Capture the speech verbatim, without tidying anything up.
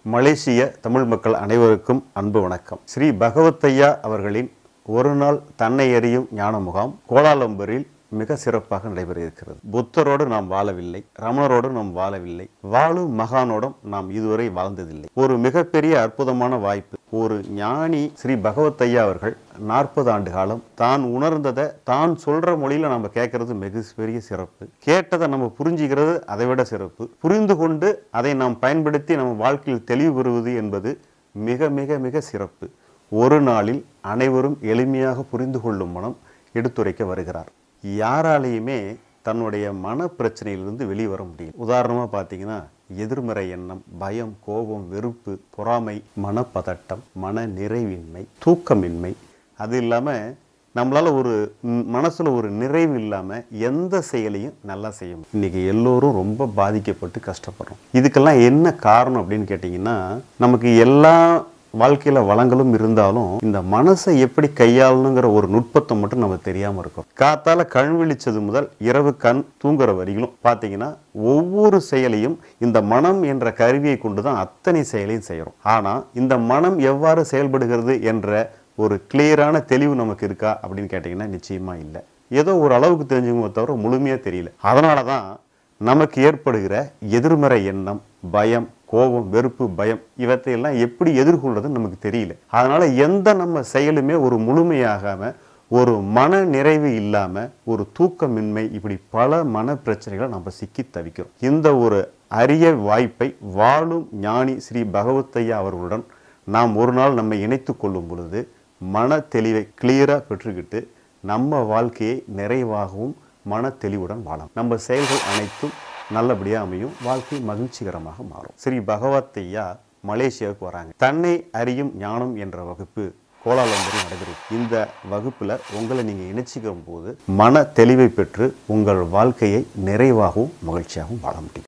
மலேசிய தமிழ் மக்கள் அனைவருக்கும் அன்பு வணக்கம். ஸ்ரீ பகவத்தையா அவர்களின் ஒரு நாள் தன்னை அறியும் ஞான முகாம் கோலாலம்பூரில் மிக சிறப்பாக நடைபெற இருக்கிறது. புத்தரோடு நாம் வாழவில்லை, ரமணரோடு நாம் வாழவில்லை, வாழும் மகானோடும் நாம் இதுவரை வாழ்ந்ததில்லை. ஒரு மிகப்பெரிய அற்புதமான வாய்ப்பு. ஒரு ஞானி ஸ்ரீ பகவத்தையா அவர்கள் நாற்பது ஆண்டு காலம் தான் உணர்ந்ததை தான் சொல்ற மொழியில நம்ம கேட்கறது மிக பெரிய சிறப்பு. கேட்டதை நம்ம புரிஞ்சுக்கிறது அதை விட சிறப்பு. புரிந்து கொண்டு அதை நாம் பயன்படுத்தி நம்ம வாழ்க்கையில் தெளிவு பெறுவது என்பது மிக மிக மிக சிறப்பு. ஒரு நாளில் அனைவரும் எளிமையாக புரிந்து கொள்ளும் மனம் எடுத்துரைக்க வருகிறார். யாராலையுமே தன்னுடைய மன பிரச்சனையிலிருந்து வெளிவர முடியும். உதாரணமாக பார்த்தீங்கன்னா எதிர்மறை எண்ணம், பயம், கோபம், வெறுப்பு, பொறாமை, மனப்பதட்டம், மன நிறைவின்மை, தூக்கமின்மை, அது இல்லாமல் நம்மளால் ஒரு மனசில் ஒரு நிறைவு இல்லாமல் எந்த செயலையும் நல்லா செய்ய முடியும். இன்றைக்கி எல்லோரும் ரொம்ப பாதிக்கப்பட்டு கஷ்டப்படுறோம். இதுக்கெல்லாம் என்ன காரணம் அப்படின்னு கேட்டிங்கன்னா, நமக்கு எல்லா வாழ்க்கையில் வளங்களும் இருந்தாலும் இந்த மனசை எப்படி கையாளணுங்கிற ஒரு நுட்பத்தை மட்டும் நம்ம தெரியாமல் இருக்கோம். காத்தால கண் விழிச்சது முதல் இரவு கண் தூங்குற வரையிலும் பார்த்தீங்கன்னா ஒவ்வொரு செயலையும் இந்த மனம் என்ற கருவியை கொண்டு தான் அத்தனை செயலையும் செய்கிறோம். ஆனால் இந்த மனம் எவ்வாறு செயல்படுகிறது என்ற ஒரு கிளியரான தெளிவு நமக்கு இருக்கா அப்படின்னு கேட்டிங்கன்னா நிச்சயமா இல்லை. ஏதோ ஒரு அளவுக்கு தெரிஞ்சுங்க தவிர முழுமையாக தெரியல. அதனால தான் நமக்கு ஏற்படுகிற எதிர்மறை எண்ணம், பயம், கோபம், வெறுப்பு, பயம் இவற்றையெல்லாம் எப்படி எதிர்கொள்றதுன்னு நமக்கு தெரியல. அதனால எந்த நம்ம செயலுமே ஒரு முழுமையாகாம, ஒரு மன நிறைவு இல்லாம, ஒரு தூக்கமின்மை, இப்படி பல மன பிரச்சனைகளை நம்ம சிக்கி தவிக்கிறோம். இந்த ஒரு அரிய வாய்ப்பை வாழும் ஞானி ஸ்ரீ பகவத்தையா அவர்களுடன் நாம் ஒரு நாள் நம்மை இணைத்து கொள்ளும் பொழுது மன தெளிவை கிளியரா பெற்றுக்கிட்டு நம்ம வாழ்க்கையை நிறைவாகவும் மன தெளிவுடன் வாழலாம். நம்ம செயல்கள் அனைத்தும் நல்லபடியாக அமையும், வாழ்க்கை மகிழ்ச்சிகரமாக மாறும். ஸ்ரீ பகவத்தையா மலேசியாவுக்கு வராங்க. தன்னை அறியும் ஞானம் என்ற வகுப்பு கோலாலம்பூரில் நடைபெறும். இந்த வகுப்பில் உங்களை நீங்கள் இணைச்சிக்கும் போது மன தெளிவை பெற்று உங்கள் வாழ்க்கையை நிறைவாகவும் மகிழ்ச்சியாகவும் வாழ முடியும்.